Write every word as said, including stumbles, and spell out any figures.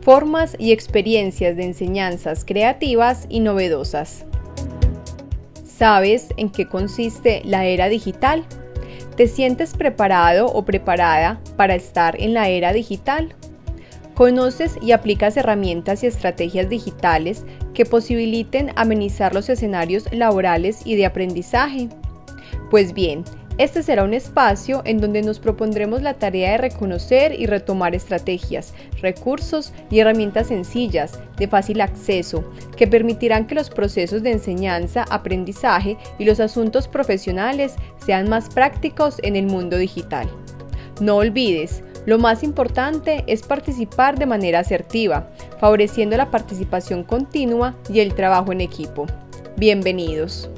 formas y experiencias de enseñanzas creativas y novedosas. ¿Sabes en qué consiste la era digital? ¿Te sientes preparado o preparada para estar en la era digital? ¿Conoces y aplicas herramientas y estrategias digitales que posibiliten amenizar los escenarios laborales y de aprendizaje? Pues bien, este será un espacio en donde nos propondremos la tarea de reconocer y retomar estrategias, recursos y herramientas sencillas, de fácil acceso, que permitirán que los procesos de enseñanza, aprendizaje y los asuntos profesionales sean más prácticos en el mundo digital. No olvides, lo más importante es participar de manera asertiva, favoreciendo la participación continua y el trabajo en equipo. Bienvenidos.